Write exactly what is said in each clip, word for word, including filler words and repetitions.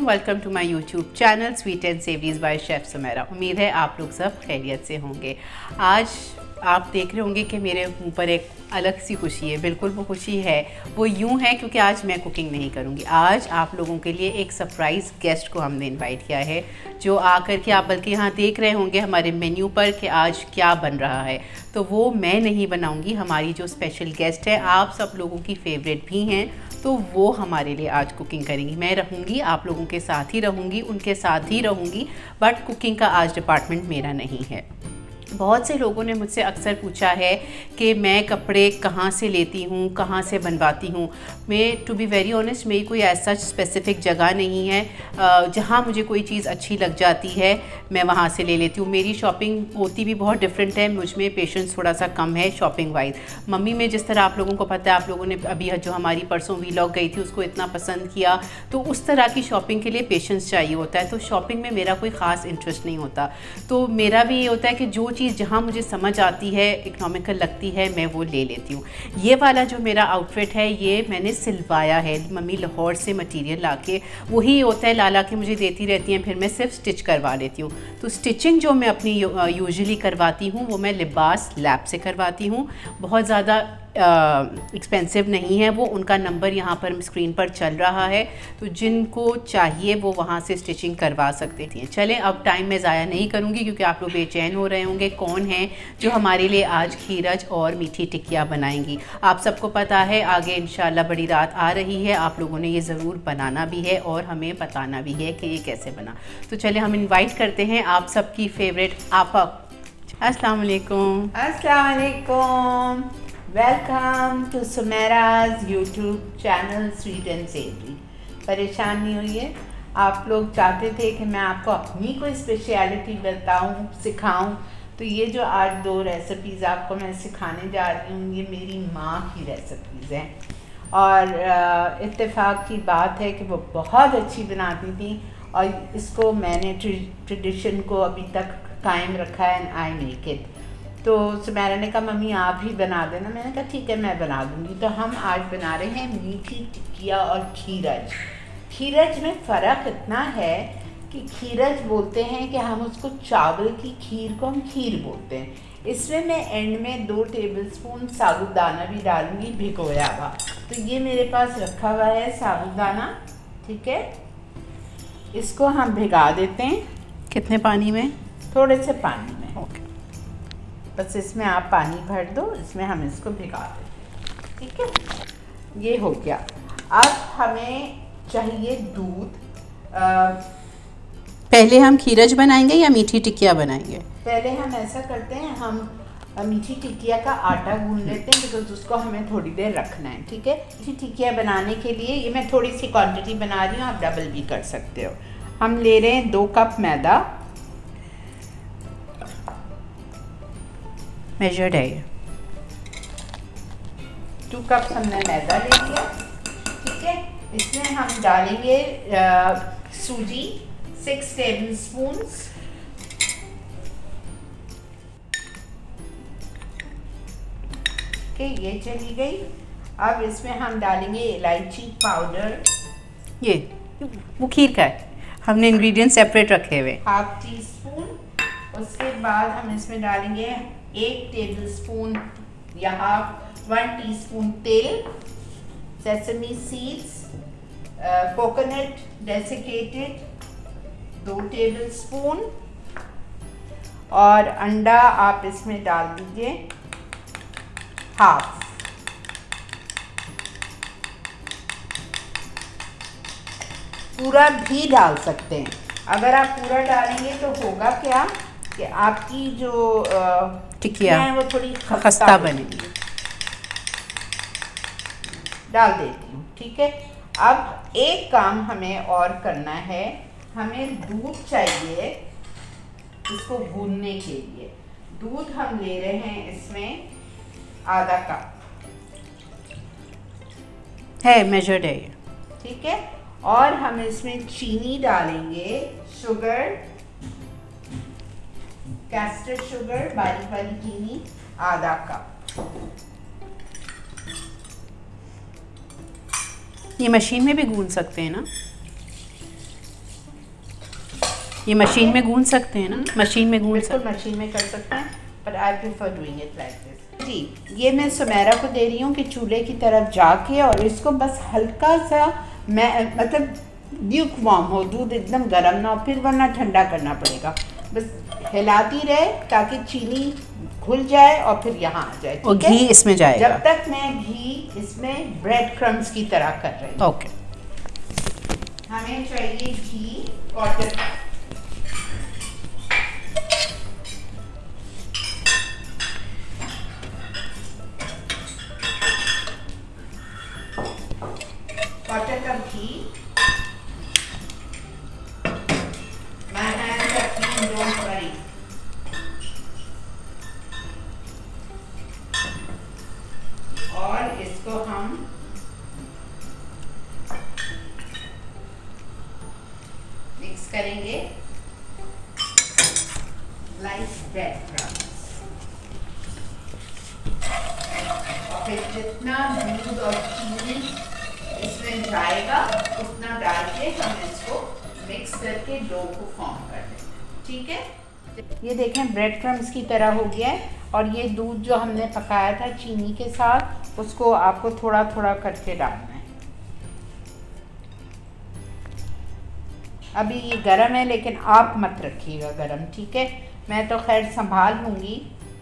Welcome to my YouTube channel sweet and savouries by chef Sumera. उम्मीद है आप लोग सब खैरियत से होंगे। आज आप देख रहे होंगे कि मेरे मुंह पर एक अलग सी खुशी है। बिल्कुल वो खुशी है, वो यूं है क्योंकि आज मैं कुकिंग नहीं करूंगी। आज आप लोगों के लिए एक सरप्राइज़ गेस्ट को हमने इनवाइट किया है, जो आकर के आप बल्कि यहाँ देख रहे होंगे हमारे मेन्यू पर कि आज क्या बन रहा है। तो वो मैं नहीं बनाऊंगी, हमारी जो स्पेशल गेस्ट है, आप सब लोगों की फेवरेट भी हैं, तो वो हमारे लिए आज कुकिंग करेंगी। मैं रहूँगी, आप लोगों के साथ ही रहूँगी, उनके साथ ही रहूँगी, बट कुकिंग का आज डिपार्टमेंट मेरा नहीं है। बहुत से लोगों ने मुझसे अक्सर पूछा है कि मैं कपड़े कहाँ से लेती हूँ, कहाँ से बनवाती हूँ। मैं टू बी वेरी ऑनेस्ट, मेरी कोई ऐसा स्पेसिफ़िक जगह नहीं है, जहाँ मुझे कोई चीज़ अच्छी लग जाती है मैं वहाँ से ले लेती हूँ। मेरी शॉपिंग होती भी बहुत डिफरेंट है, मुझ में पेशेंस थोड़ा सा कम है शॉपिंग वाइज। मम्मी में जिस तरह आप लोगों को पता है, आप लोगों ने अभी जो हमारी परसों वीलॉग गई थी उसको इतना पसंद किया, तो उस तरह की शॉपिंग के लिए पेशेंस चाहिए होता है। तो शॉपिंग में मेरा कोई ख़ास इंटरेस्ट नहीं होता। तो मेरा भी ये होता है कि जो चीज़ जहाँ मुझे समझ आती है, इकोनॉमिकल लगती है, मैं वो ले लेती हूँ। ये वाला जो मेरा आउटफिट है ये मैंने सिलवाया है, मम्मी लाहौर से मटेरियल लाके, वही होता है ला ला के मुझे देती रहती हैं, फिर मैं सिर्फ स्टिच करवा लेती हूँ। तो स्टिचिंग जो मैं अपनी यूजुअली करवाती हूँ वो मैं लिबास लैब से करवाती हूँ। बहुत ज़्यादा एक्सपेंसिव नहीं है वो, उनका नंबर यहाँ पर स्क्रीन पर चल रहा है, तो जिनको चाहिए वो वहाँ से स्टिचिंग करवा सकते थे। चलें, अब टाइम मैं ज़ाया नहीं करूँगी क्योंकि आप लोग बेचैन हो रहे होंगे कौन है जो हमारे लिए आज खीरज और मीठी टिक्कियाँ बनाएंगी। आप सबको पता है आगे इंशाल्लाह बड़ी रात आ रही है, आप लोगों ने ये ज़रूर बनाना भी है और हमें बताना भी है कि ये कैसे बना। तो चले हम इन्वाइट करते हैं आप सबकी फेवरेट आपा। अस्सलाम वालेकुम। अस्सलाम वालेकुम। Welcome to Sumera's YouTube channel sweet and savoury. परेशान नहीं हुई, आप लोग चाहते थे कि मैं आपको अपनी कोई स्पेशलिटी बताऊं, सिखाऊं, तो ये जो आज दो रेसिपीज़ आपको मैं सिखाने जा रही हूँ ये मेरी माँ की रेसिपीज़ हैं। और इत्तेफाक की बात है कि वो बहुत अच्छी बनाती थी और इसको मैंने ट्रेडिशन को अभी तक कायम रखा है, एंड आई मेक इट। तो सुमेरा ने कहा मम्मी आप ही बना देना, मैंने कहा ठीक है मैं बना दूँगी। तो हम आज बना रहे हैं मीठी टिक्किया और खीरज। खीरज में फ़र्क इतना है कि खीरज बोलते हैं कि हम उसको चावल की खीर को हम खीर बोलते हैं। इसमें मैं एंड में दो टेबलस्पून साबुदाना भी डालूँगी भिगोया हुआ। तो ये मेरे पास रखा हुआ है साबुदाना, ठीक है। इसको हम भिगा देते हैं। कितने पानी में? थोड़े से पानी में, ओके। बस इसमें आप पानी भर दो, इसमें हम इसको भिगा दें, ठीक है। ये हो गया। अब हमें चाहिए दूध। आ, पहले हम खीरज बनाएंगे या मीठी टिक्किया बनाएंगे? पहले हम ऐसा करते हैं, हम मीठी टिक्किया का आटा गूंद लेते हैं बिकॉज उसको हमें थोड़ी देर रखना है, ठीक है। मीठी टिक्किया बनाने के लिए ये मैं थोड़ी सी क्वांटिटी बना रही हूँ, आप डबल भी कर सकते हो। हम ले रहे हैं दो कप मैदा, मेजर्ड है ये। टू कप हमने मैदा ले लिया, ठीक है। इसमें हम डालेंगे आ, सूजी सिक्स टेबल स्पून्स, ठीक है, ये चली गई। अब इसमें हम डालेंगे इलायची पाउडर, ये वो खीर का है, हमने इंग्रेडिएंट सेपरेट रखे हुए, हाफ टी स्पून। उसके बाद हम इसमें डालेंगे एक टेबल स्पून या हाफ वन टीस्पून तेल, सेसमी सीड्स, कोकोनट डेसिकेटेड दो टेबल स्पून, और अंडा आप इसमें डाल दीजिए हाफ। पूरा भी डाल सकते हैं, अगर आप पूरा डालेंगे तो होगा क्या कि आपकी जो टिक्किया है वो थोड़ी खस्ता बनेगी। डाल देती हूँ, ठीक है। अब एक काम हमें और करना है, हमें दूध चाहिए इसको भूनने के लिए। दूध हम ले रहे हैं इसमें आधा कप है, मेजर्ड है ये, ठीक है। और हम इसमें चीनी डालेंगे, शुगर, कैस्टर शुगर बारीक वाली चीनी आधा कप। ये मशीन में भी गूंद सकते हैं ना? ये मशीन में गूंद सकते हैं ना? मशीन में गूंद बिल्कुल मशीन में कर सकते हैं, but I prefer doing it like this. जी, ये मैं सुमेरा को दे रही हूँ कि चूल्हे की तरफ जाके और इसको बस हल्का सा, मैं मतलब ल्यूक वार्म हो, दूध एकदम गर्म ना हो, फिर वरना ठंडा करना पड़ेगा। बस हिलाती रहे ताकि चीनी घुल जाए और फिर यहाँ आ जाए। और घी इसमें जाएगा। जब तक मैं घी इसमें ब्रेड क्रम्स की तरह कर रही हूँ। ओके। हमें चाहिए घी क्वार्टर कप। क्वार्टर कप घी। My hands are clean, don't worry. और इसको हम मिक्स करेंगे लाइक ब्रेड क्रम्स। और फिर जितना दूध और चीनी इसमें जाएगा उतना डाल के हम इसको मिक्स करके डो को फॉर्म कर देंगे। ठीक है, ये देखें ब्रेड क्रम्स की तरह हो गया है। और ये दूध जो हमने पकाया था चीनी के साथ, उसको आपको थोड़ा थोड़ा करके डालना है। अभी ये गरम है लेकिन आप मत रखिएगा गरम, ठीक है? मैं तो खैर संभाल लूँगी।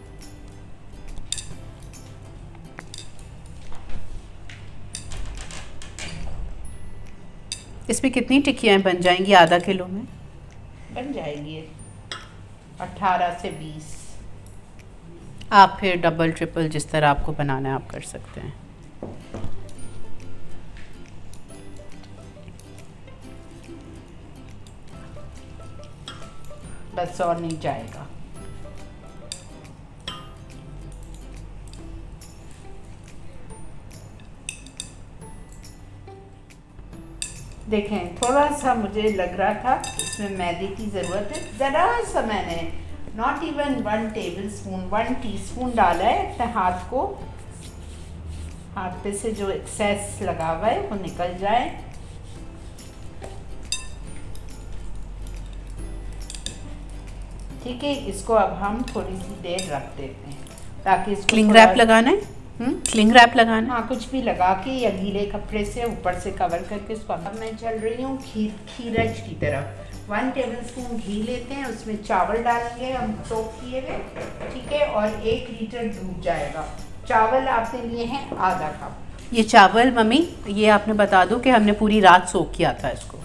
इसमें कितनी टिक्कियाँ बन जाएंगी आधा किलो में? बन जाएंगी अठारह से बीस। आप फिर डबल ट्रिपल जिस तरह आपको बनाना है आप कर सकते हैं। बस और नहीं जाएगा। देखें थोड़ा सा मुझे लग रहा था इसमें मैदे की ज़रूरत है, ज़रा सा मैंने not even one tablespoon one teaspoon डाला है अपने हाथ को, हाथ पे से जो एक्सेस लगा हुआ है वो निकल जाए। ठीक है, इसको अब हम थोड़ी सी देर रख देते हैं ताकि इसको क्लिंग रैप लगाना है। हम्म क्लिंग रैप लगाना। हाँ, कुछ भी लगा के या गीले कपड़े से ऊपर से कवर करके इसको। अब मैं चल रही हूँ खीर खीरज की तरफ। वन टेबलस्पून घी लेते हैं, उसमें चावल डालेंगे हम सोक किए हुए, ठीक है, और एक लीटर दूध जाएगा। चावल आपने लिए हैं आधा कप। ये चावल मम्मी ये आपने बता दो कि हमने पूरी रात सोक किया था इसको।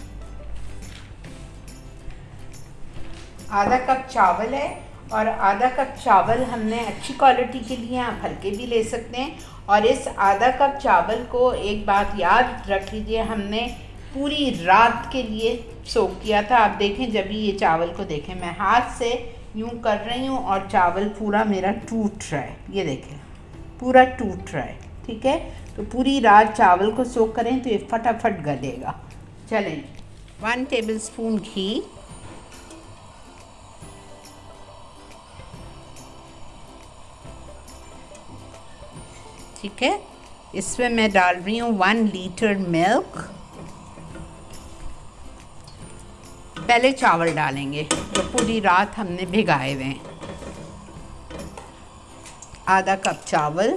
आधा कप चावल है और आधा कप चावल हमने अच्छी क्वालिटी के लिए, आप हल्के भी ले सकते हैं। और इस आधा कप चावल को एक बात याद रख लीजिए, हमने पूरी रात के लिए सोक किया था। आप देखें जब भी ये चावल को देखें, मैं हाथ से यूं कर रही हूँ और चावल पूरा मेरा टूट रहा है, ये देखें पूरा टूट रहा है, ठीक है। तो पूरी रात चावल को सोक करें तो ये फटाफट गलेगा। चलें, वन टेबलस्पून घी, ठीक है, इसमें मैं डाल रही हूँ वन लीटर मिल्क। पहले चावल डालेंगे जो पूरी रात हमने भिगाए हुए हैं। आधा कप चावल,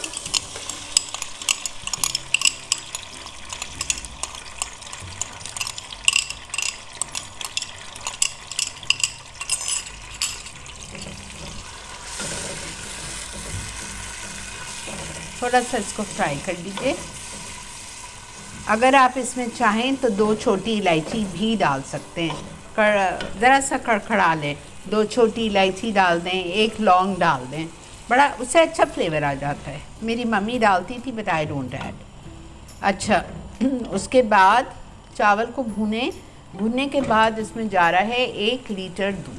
थोड़ा सा इसको फ्राई कर लीजिए। अगर आप इसमें चाहें तो दो छोटी इलायची भी डाल सकते हैं, कर ज़रा सा कड़कड़ा लें, दो छोटी इलायची डाल दें, एक लौंग डाल दें, बड़ा उससे अच्छा फ्लेवर आ जाता है। मेरी मम्मी डालती थी बट आई डोंट ऐड। अच्छा, उसके बाद चावल को भूने, भूनने के बाद इसमें जा रहा है एक लीटर दूध।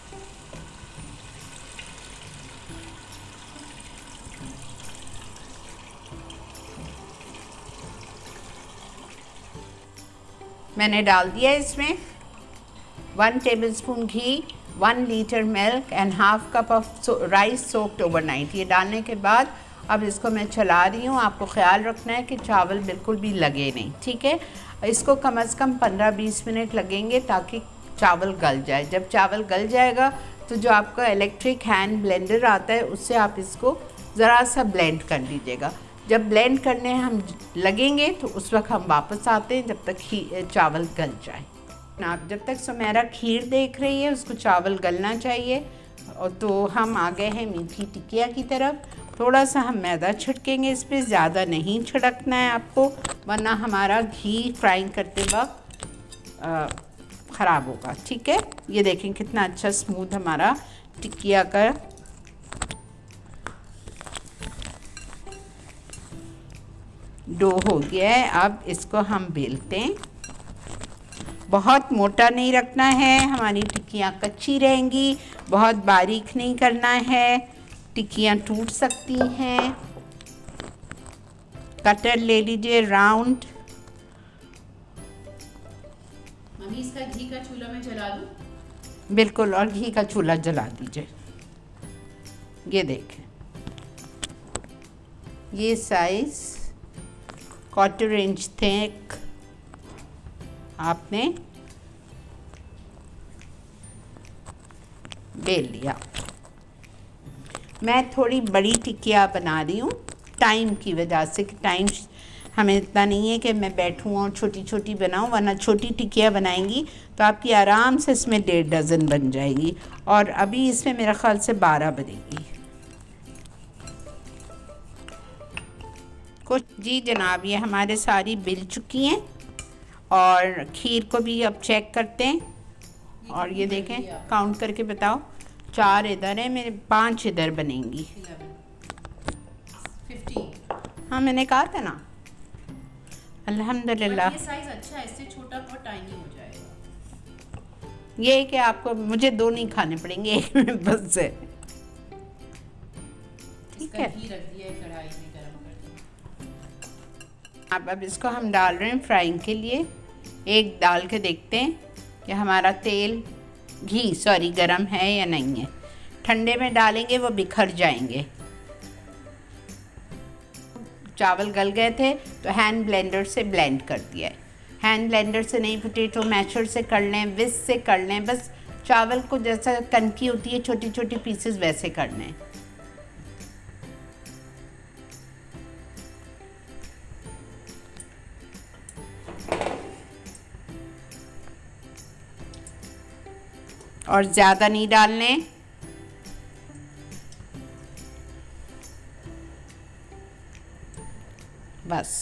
मैंने डाल दिया इसमें वन टेबलस्पून घी, one litre milk and half cup of rice soaked overnight. ये डालने के बाद अब इसको मैं चला रही हूँ। आपको ख्याल रखना है कि चावल बिल्कुल भी लगे नहीं, ठीक है। इसको कम से कम पंद्रह बीस मिनट लगेंगे ताकि चावल गल जाए। जब चावल गल जाएगा तो जो आपका इलेक्ट्रिक हैंड ब्लेंडर आता है उससे आप इसको ज़रा सा ब्लेंड कर लीजिएगा। जब ब्लेंड करने हम लगेंगे तो उस वक्त हम वापस आते हैं जब तक खीर चावल गल जाए। आप जब तक सुमेरा खीर देख रही है उसको चावल गलना चाहिए। और तो हम आ गए हैं मीठी टिकिया की तरफ। थोड़ा सा हम मैदा छिड़केंगे इस पर, ज़्यादा नहीं छिड़कना है आपको, वरना हमारा घी फ्राइंग करते वक्त ख़राब होगा। ठीक है, ये देखें कितना अच्छा स्मूथ हमारा टिकिया का डो हो गया है। अब इसको हम बेलते हैं। बहुत मोटा नहीं रखना है, हमारी टिक्कियाँ कच्ची रहेंगी। बहुत बारीक नहीं करना है, टिक्कियाँ टूट सकती हैं। कटर ले लीजिए राउंड। मम्मी इसका घी का चूल्हा मैं जला दूं? बिल्कुल, और घी का चूल्हा जला दीजिए। ये देखें, ये साइज क्वार्टर इंच थिक आपने बेल लिया। मैं थोड़ी बड़ी टिक्किया बना रही हूँ टाइम की वजह से, कि टाइम हमें इतना नहीं है कि मैं बैठूँ और छोटी छोटी बनाऊँ, वरना छोटी टिक्किया बनाएंगी तो आपकी आराम से इसमें डेढ़ डज़न बन जाएगी। और अभी इसमें मेरा ख्याल से बारह बनेगी कुछ। जी जनाब, ये हमारे सारी बिल चुकी हैं। और खीर को भी अब चेक करते हैं। और ये देखें, काउंट करके बताओ। चार इधर है मेरे, पांच इधर बनेंगी। हाँ मैंने कहा था ना। अल्हम्दुलिल्लाह। ये साइज अच्छा है, इससे छोटा बहुत टाइनी हो जाएगा। ये है कि आपको मुझे दो नहीं खाने पड़ेंगे, एक में बस है। ठीक है, घी रख दिया है कढ़ाई में गरम कर दिया। अब अब इसको हम डाल रहे हैं फ्राइंग के लिए। एक डाल के देखते हैं कि हमारा तेल घी सॉरी गरम है या नहीं है। ठंडे में डालेंगे वो बिखर जाएंगे। चावल गल गए थे तो हैंड ब्लेंडर से ब्लेंड कर दिया है। हैंड ब्लेंडर से नहीं, पोटैटो मैशर से कर लें, विस्क से कर लें। बस चावल को जैसा कनकी होती है छोटी छोटी पीसेस वैसे करने हैं। और ज़्यादा नहीं डालने। बस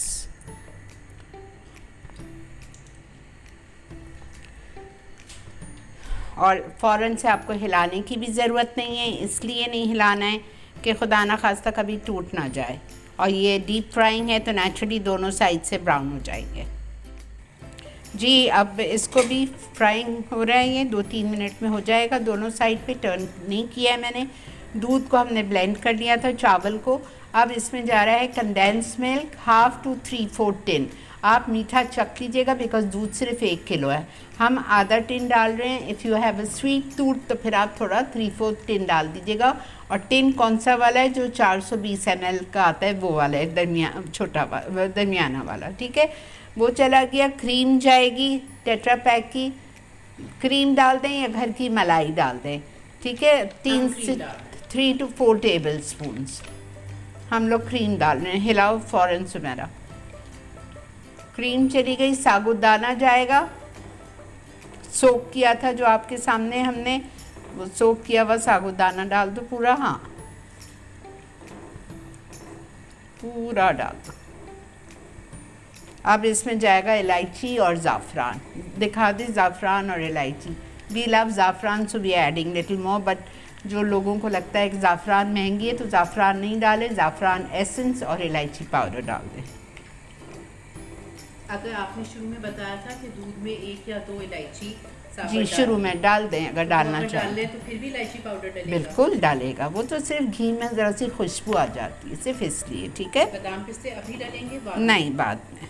और फ़ौरन से आपको हिलाने की भी ज़रूरत नहीं है। इसलिए नहीं हिलाना है कि खुदा ना खास्ता कभी टूट ना जाए। और ये डीप फ्राइंग है तो नेचुरली दोनों साइड से ब्राउन हो जाएंगे। जी अब इसको भी फ्राइंग हो रहा है, ये दो तीन मिनट में हो जाएगा। दोनों साइड पे टर्न नहीं किया है मैंने। दूध को हमने ब्लेंड कर लिया था, चावल को। अब इसमें जा रहा है condense milk half to three fourth tin. आप मीठा चख लीजिएगा बिकॉज दूध सिर्फ एक किलो है। हम आधा टिन डाल रहे हैं। If you have a sweet tooth तो फिर आप थोड़ा थ्री फोर्थ टिन डाल दीजिएगा। और टिन कौन सा वाला है? जो चार सौ बीस एम एल का आता है वो वाला है, दरमिया छोटा वाला, दरमियाना वाला। ठीक है, वो चला गया। क्रीम जाएगी टेट्रा पैक की। क्रीम डाल दें या घर की मलाई डाल दें। ठीक है, तीन से three to four tablespoon हम लोग क्रीम डाल रहे हैं। हिलाओ फ़ौरन सुमेरा। क्रीम चली गई, साबूदाना जाएगा। सोक किया था जो आपके सामने हमने, वो सोक किया हुआ साबूदाना डाल दो पूरा। हाँ पूरा डाल दो। अब इसमें जाएगा इलायची और ज़ाफ़रान। दिखा दी ज़ाफ़रान और इलायची। वी लव ज़ाफ़रान so we adding little more. But जो लोगों को लगता है कि ज़ाफ़रान महंगी है तो ज़ाफ़रान नहीं डालें, ज़ाफ़रान एसेंस और इलायची पाउडर डाल दें। अगर आपने शुरू में बताया था कि दूध में एक या दो इलायची जी शुरू में डाल दें अगर डालना तो चाहें तो फिर भी इलायची पाउडर डलेगा? बिल्कुल डालेगा। वो तो सिर्फ घी में ज़रा सी खुशबू आ जाती है, सिर्फ इसलिए। ठीक है, बादाम पिस्ते अभी डालेंगे? बाद नहीं, बाद में।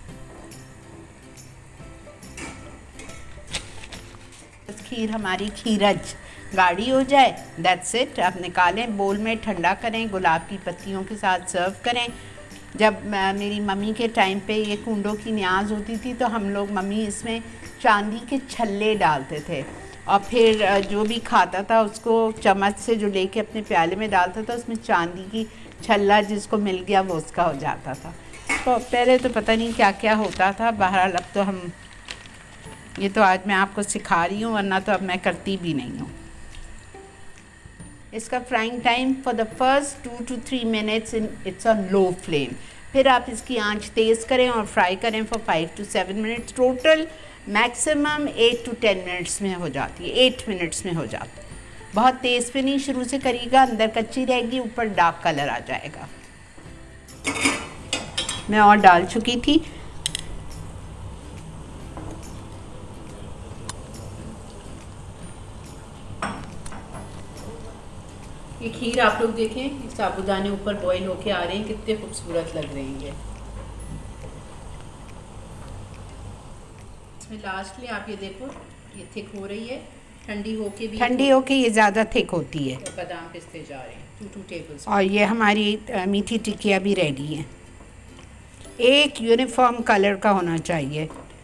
खीर हमारी खीरज गाढ़ी हो जाए, दैट्स इट। आप निकालें, बोल में ठंडा करें, गुलाब की पत्तियों के साथ सर्व करें। जब मेरी मम्मी के टाइम पे ये कुंडों की न्याज होती थी तो हम लोग, मम्मी इसमें चांदी के छल्ले डालते थे और फिर जो भी खाता था उसको चम्मच से जो लेके अपने प्याले में डालता था, उसमें चांदी की छल्ला जिसको मिल गया वो उसका हो जाता था। तो पहले तो पता नहीं क्या क्या होता था। बहरहाल अब तो हम ये तो आज मैं आपको सिखा रही हूँ, वरना तो अब मैं करती भी नहीं हूँ। इसका frying time for the first two to three minutes in it's on low flame. फिर आप इसकी आंच तेज़ करें और फ्राई करें for five to seven minutes. Total maximum eight to ten minutes में हो जाती है, एट मिनट्स में हो जाती है। बहुत तेज़ पे नहीं शुरू से करिएगा, अंदर कच्ची रहेगी, ऊपर डार्क कलर आ जाएगा। मैं और डाल चुकी थी। ये खीर आप लोग देखें, साबूदाने ऊपर बॉईल होके आ रहे हैं, कितने खूबसूरत लग रहे हैं। ये इसमें लास्टली आप ये देखो, ये थिक हो रही है, ठंडी होके भी ठंडी होके ये ज़्यादा थिक होती है। बादाम पिस्ते जा रहे हैं टू टू टेबल्स। और ये हमारी मीठी टिक्कियाँ भी रेडी हैं। एक यूनिफॉर्म कलर का होना चाहिए।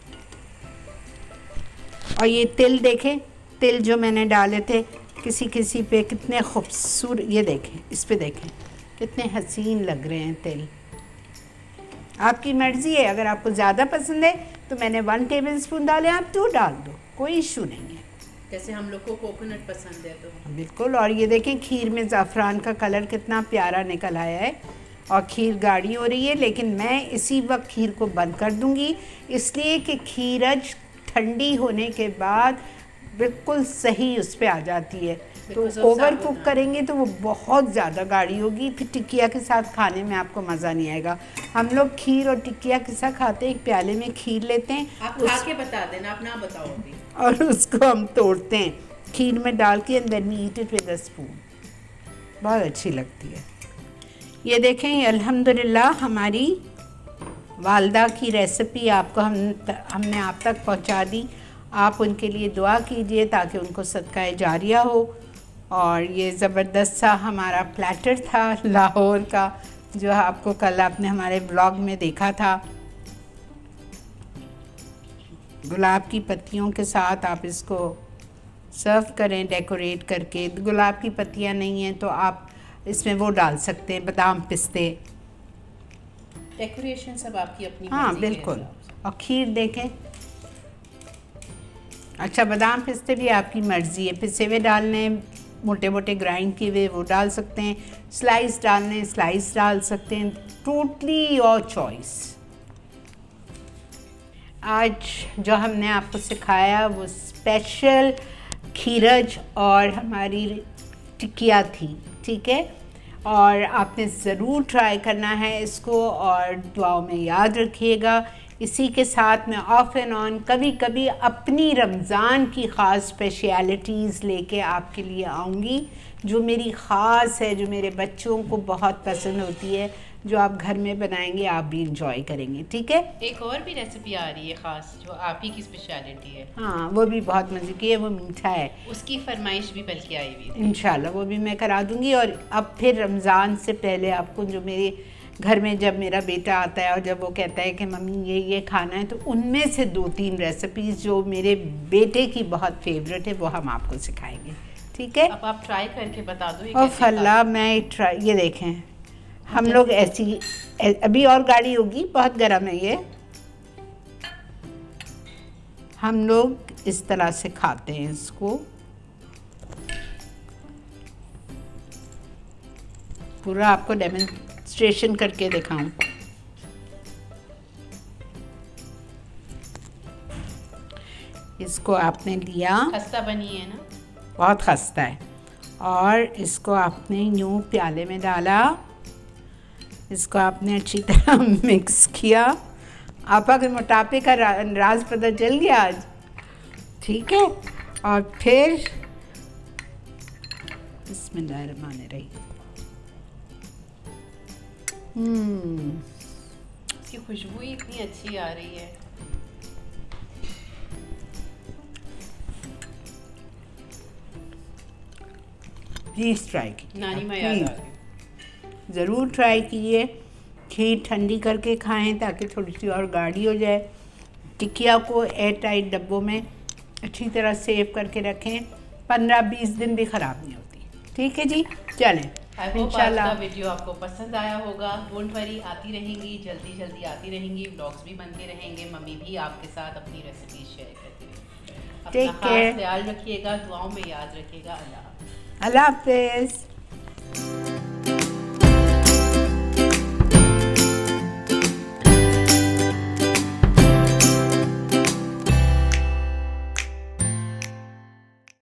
और ये तिल देखें, तिल जो मैंने डाले थे किसी किसी पे कितने खूबसूरत, ये देखें, इस पे देखें कितने हसीन लग रहे हैं तिल। आपकी मर्ज़ी है, अगर आपको ज़्यादा पसंद है तो मैंने वन टेबल स्पून डाले, आप टू डाल दो, कोई इशू नहीं है। जैसे हम लोग को कोकोनट पसंद है तो बिल्कुल। और ये देखें खीर में ज़ाफ़रान का कलर कितना प्यारा निकल आया है और खीर गाढ़ी हो रही है। लेकिन मैं इसी वक्त खीर को बंद कर दूंगी, इसलिए कि खीरज ठंडी होने के बाद बिल्कुल सही उस पर आ जाती है। तो ओवर कुक करेंगे तो वो बहुत ज़्यादा गाढ़ी होगी, फिर टिक्किया के साथ खाने में आपको मज़ा नहीं आएगा। हम लोग खीर और टिक्किया के साथ खाते हैं, एक प्याले में खीर लेते हैं, आप खा के बता देना, आप ना बताओ अभी, और उसको हम तोड़ते हैं खीर में डाल के, and then we eat it with a spoon. बहुत अच्छी लगती है। ये देखें, ये अल्हम्दुलिल्लाह हमारी वालदा की रेसिपी आपको हम हमने आप तक पहुंचा दी। आप उनके लिए दुआ कीजिए ताकि उनको सदका जारिया हो। और ये ज़बरदस्त सा हमारा प्लेटर था लाहौर का, जो आपको कल आपने हमारे ब्लॉग में देखा था। गुलाब की पत्तियों के साथ आप इसको सर्व करें डेकोरेट करके। गुलाब की पत्तियां नहीं हैं तो आप इसमें वो डाल सकते हैं, बादाम पिस्ते। डेकोरेशन सब आपकी अपनी हाँ बिल्कुल। और खीर देखें, अच्छा बादाम पिस्ते भी आपकी मर्ज़ी है, पिसे हुए डालने, मोटे मोटे ग्राइंड किए हुए वो डाल सकते हैं, स्लाइस डालने स्लाइस डाल सकते हैं, टोटली योर चॉइस। आज जो हमने आपको सिखाया वो स्पेशल खीरज और हमारी टिक्किया थी, ठीक है। और आपने ज़रूर ट्राई करना है इसको और दुआओं में याद रखिएगा। इसी के साथ मैं ऑफ एंड ऑन कभी कभी अपनी रमज़ान की ख़ास स्पेशलिटीज़ लेके आपके लिए आऊँगी, जो मेरी ख़ास है, जो मेरे बच्चों को बहुत पसंद होती है, जो आप घर में बनाएंगे आप भी इंजॉय करेंगे, ठीक है। एक और भी रेसिपी आ रही है ख़ास, जो आप ही की स्पेशलिटी है। हाँ, वो भी बहुत मज़े की है, वो मीठा है, उसकी फरमाइश भी बल्कि आई हुई है। इंशाल्लाह वो भी मैं करा दूँगी। और अब फिर रमज़ान से पहले आपको, जो मेरे घर में जब मेरा बेटा आता है और जब वो कहता है कि मम्मी ये ये खाना है, तो उनमें से दो तीन रेसिपीज़ जो मेरे बेटे की बहुत फेवरेट है वो हम आपको सिखाएंगे, ठीक है। अब आप ट्राई करके बता दो। और फल्ला मैं ट्राई, ये देखें हम लोग ऐसी, अभी और गाढ़ी होगी, बहुत गर्म है ये। हम लोग इस तरह से खाते हैं इसको, पूरा आपको डेमोन्स्ट्रेशन करके दिखाऊं। इसको आपने लिया, खस्ता बनी है ना, बहुत खस्ता है, और इसको आपने यूं प्याले में डाला, इसको आपने अच्छी तरह मिक्स किया। आपा के मोटापे का रा, राज पता चल गया आज, ठीक है। और फिर बिस्मिल्लाहिर्रहमानिर्रहीम, हम्म इसकी खुशबू ही इतनी अच्छी आ रही है। प्लीज़ ट्राई कीजिए, नानी माँ याद आ गई। ज़रूर ट्राई कीजिए। खीर ठंडी करके खाएं ताकि थोड़ी सी और गाढ़ी हो जाए। टिकिया को एयर टाइट डब्बों में अच्छी तरह सेव करके रखें, पंद्रह बीस दिन भी ख़राब नहीं होती। ठीक है जी, चलें इंशाल्लाह वीडियो आपको पसंद आया होगा। डोंट वरी, आती रहेंगी, जल्दी जल्दी आती रहेंगी, व्लॉग्स भी बनते रहेंगे, मम्मी भी आपके साथ अपनी रेसिपी शेयर करती रहेंगी। अपना खास ख्याल रखिएगा, दुआओं में याद रखिएगा। अल्लाह अल्लाह हाफ़िज़।